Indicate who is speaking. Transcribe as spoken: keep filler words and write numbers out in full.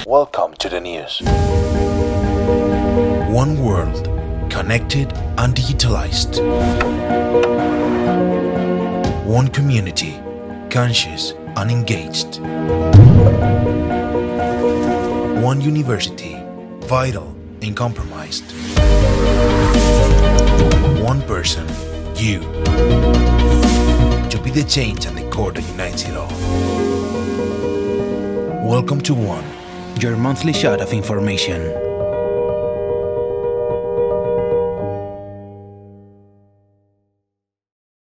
Speaker 1: Welcome to the news. One world, connected and digitalized. One community, conscious and engaged. One university, vital and compromised. One person, you, to be the change and the core that unites it all. Welcome to One,
Speaker 2: your monthly shot of information.